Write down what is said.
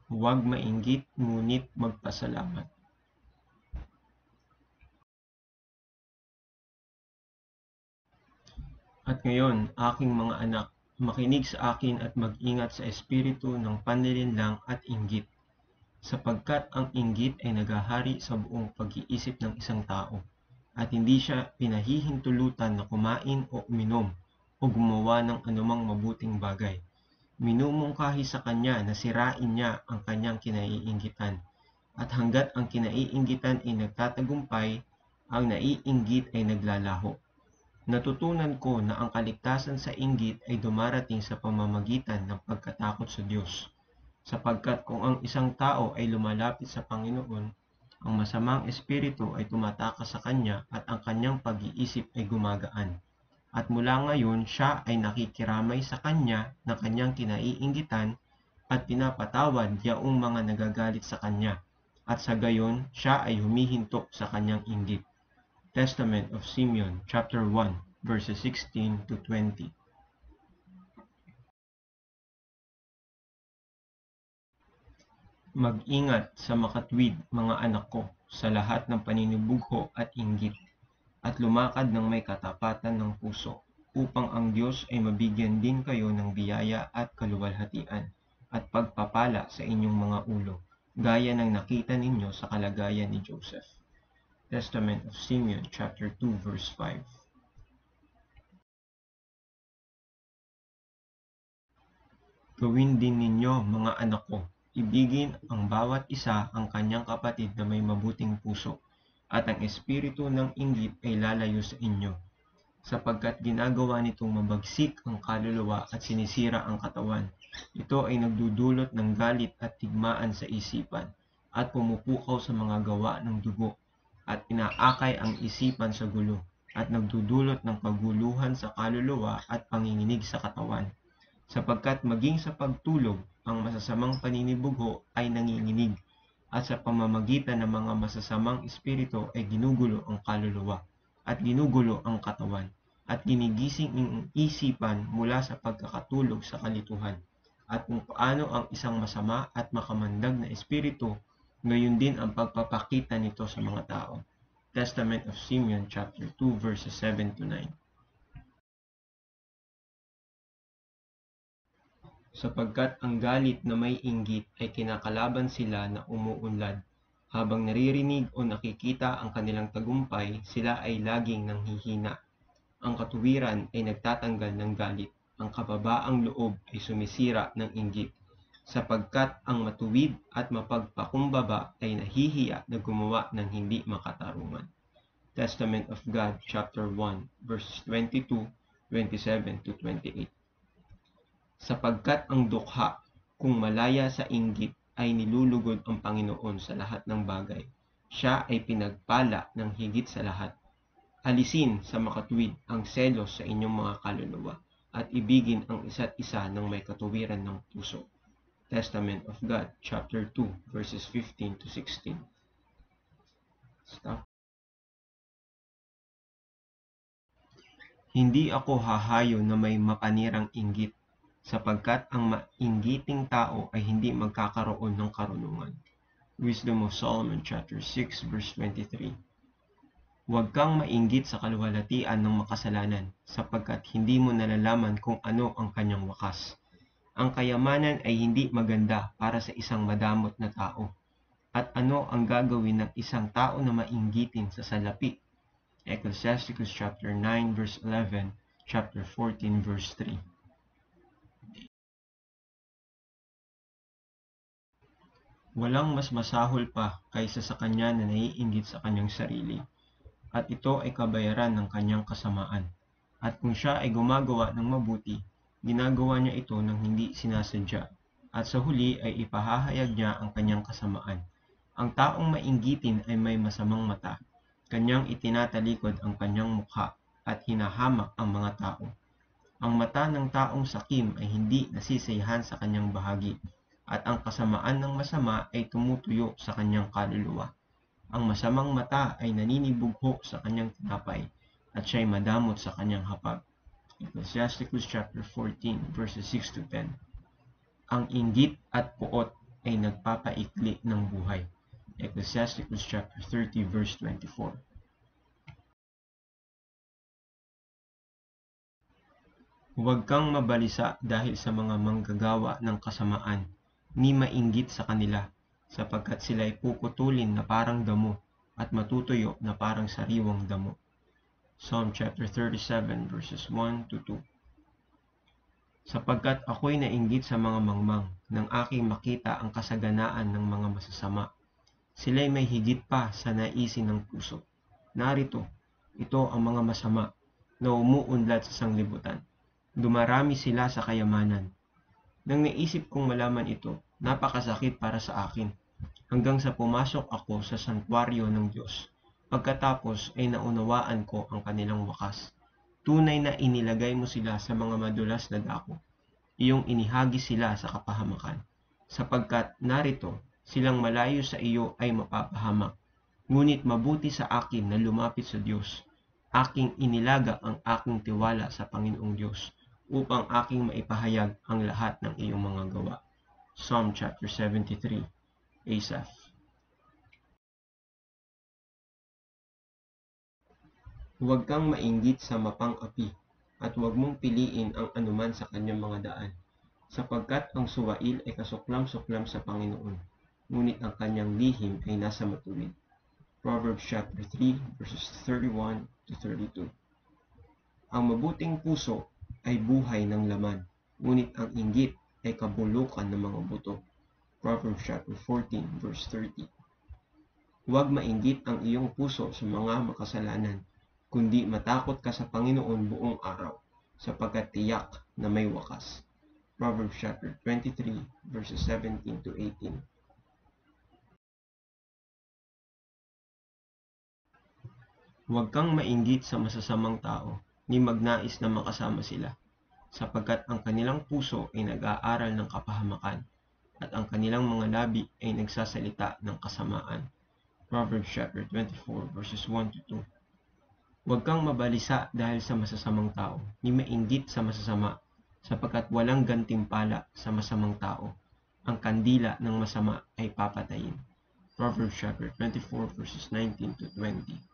Huwag mainggit, ngunit magpasalamat. At ngayon, aking mga anak, makinig sa akin at mag-ingat sa espiritu ng panlilinlang at inggit, sapagkat ang inggit ay naghahari sa buong pag-iisip ng isang tao, at hindi siya pinahihintulutan na kumain o uminom o gumawa ng anumang mabuting bagay. Minumungkahi sa kanya na sirain niya ang kanyang kinaiinggitan, at hanggat ang kinaiinggitan ay nagtatagumpay, ang naiinggit ay naglalaho. Natutunan ko na ang kaligtasan sa inggit ay dumarating sa pamamagitan ng pagkatakot sa Diyos, sapagkat kung ang isang tao ay lumalapit sa Panginoon, ang masamang espiritu ay tumatakas sa kanya at ang kanyang pag-iisip ay gumagaan. At mula ngayon siya ay nakikiramay sa kanya na kanyang kinaiinggitan at pinapatawad yaong mga nagagalit sa kanya, at sa gayon siya ay humihinto sa kanyang inggit. Testament of Simeon, chapter 1, verses 16 to 20. Mag-ingat sa makatwid, mga anak ko, sa lahat ng paninibugho at inggit, at lumakad ng may katapatan ng puso, upang ang Diyos ay mabigyan din kayo ng biyaya at kaluwalhatian, at pagpapala sa inyong mga ulo, gaya ng nakita ninyo sa kalagayan ni Joseph. Testament of Simeon, chapter 2, verse 5. Gawin din ninyo, mga anak ko, ibigin ang bawat isa ang kanyang kapatid na may mabuting puso, at ang espiritu ng inggit ay lalayo sa inyo, sapagkat ginagawa nitong mabagsik ang kaluluwa at sinisira ang katawan. Ito ay nagdudulot ng galit at tigmaan sa isipan, at pumupukaw sa mga gawa ng dugo, at inaakay ang isipan sa gulo, at nagdudulot ng kaguluhan sa kaluluwa at panginginig sa katawan. Sapagkat maging sa pagtulog, ang masasamang paninibugho ay nanginginig, at sa pamamagitan ng mga masasamang espiritu ay ginugulo ang kaluluwa, at ginugulo ang katawan, at ginigising ang isipan mula sa pagkakatulog sa kalituhan, at kung paano ang isang masama at makamandag na espiritu, gayon din ang pagpapakita nito sa mga tao. Testament of Simeon, chapter 2, verses 7 to 9. Sapagkat ang galit na may inggit ay kinakalaban sila na umuunlad. Habang naririnig o nakikita ang kanilang tagumpay, sila ay laging nanghihina. Ang katuwiran ay nagtatanggal ng galit. Ang kababaang loob ay sumisira ng inggit. Sapagkat ang matuwid at mapagpakumbaba ay nahihiya na gumawa ng hindi makatarungan. Testament of God, chapter 1, verses 22, 27 to 28. Sapagkat ang dukha, kung malaya sa inggit, ay nilulugod ang Panginoon sa lahat ng bagay. Siya ay pinagpala ng higit sa lahat. Alisin sa makatuwid ang selos sa inyong mga kaluluwa, at ibigin ang isa't isa ng may katuwiran ng puso. Testament of God, chapter 2, verses 15 to 16. Stop. Hindi ako hahayo na may mapanirang inggit, sapagkat ang mainggiting tao ay hindi magkakaroon ng karunungan. Wisdom of Solomon, chapter 6, verse 23. Huwag kang mainggit sa kaluwalhatian ng makasalanan, sapagkat hindi mo nalalaman kung ano ang kanyang wakas. Ang kayamanan ay hindi maganda para sa isang madamot na tao. At ano ang gagawin ng isang tao na mainggitin sa salapi? Ecclesiasticus chapter 9, verse 11, chapter 14, verse 3. Walang mas masahol pa kaysa sa kanya na naiinggit sa kanyang sarili, at ito ay kabayaran ng kanyang kasamaan. At kung siya ay gumagawa ng mabuti, ginagawa niya ito ng hindi sinasadya, at sa huli ay ipahahayag niya ang kanyang kasamaan. Ang taong mainggitin ay may masamang mata, kanyang itinatalikod ang kanyang mukha, at hinahamak ang mga tao. Ang mata ng taong sakim ay hindi nasisiyahan sa kanyang bahagi, at ang kasamaan ng masama ay tumutuyo sa kanyang kaluluwa. Ang masamang mata ay naninibugho sa kanyang tinapay, at siya'y madamot sa kanyang hapag. Ecclesiasticus chapter 14, verses 6 to 10. Ang inggit at puot ay nagpapaikli ng buhay. Ecclesiasticus chapter 30 verse 24. Huwag kang mabalisa dahil sa mga manggagawa ng kasamaan, ni mainggit sa kanila, sapagkat sila ay puputulin na parang damo at matutuyo na parang sariwang damo. Psalm chapter 37 verses 1 to 2. Sapagkat ako'y nainggit sa mga mangmang nang aking makita ang kasaganaan ng mga masasama. Sila'y may higit pa sa naisin ng puso. Narito, ito ang mga masama na umuunlad sa sanglibutan. Dumarami sila sa kayamanan. Nang naisip kong malaman ito, napakasakit para sa akin, hanggang sa pumasok ako sa santuaryo ng Diyos. Pagkatapos ay naunawaan ko ang kanilang wakas. Tunay na inilagay mo sila sa mga madulas na dako. Iyong inihagi sila sa kapahamakan. Sapagkat narito, silang malayo sa iyo ay mapapahamak. Ngunit mabuti sa akin na lumapit sa Diyos. Aking inilaga ang aking tiwala sa Panginoong Diyos, upang aking maipahayag ang lahat ng iyong mga gawa. Psalm chapter 73. Asaph. Huwag kang mainggit sa mapang-api, at huwag mong piliin ang anuman sa kanyang mga daan, sapagkat ang suwail ay kasuklam-suklam sa Panginoon, ngunit ang kanyang lihim ay nasa matuwid. Proverbs chapter 3 verses 31 to 32. Ang mabuting puso ay buhay ng laman, ngunit ang inggit ay kabulukan ng mga buto. Proverbs chapter 14 verse 30. Huwag mainggit ang iyong puso sa mga makasalanan, kundi matakot ka sa Panginoon buong araw, sapagkat tiyak na may wakas. Proverbs chapter 23 verses 17 to 18. Huwag kang mainggit sa masasamang tao, ni magnais na makasama sila, sapagkat ang kanilang puso ay nag-aaral ng kapahamakan, at ang kanilang mga labi ay nagsasalita ng kasamaan. Proverbs chapter 24 verses 1 to 2. Huwag kang mabalisa dahil sa masasamang tao, ni mainggit sa masasama, sapagkat walang gantimpala sa masamang tao. Ang kandila ng masama ay papatayin. Proverbs chapter 24 verses 19 to 20.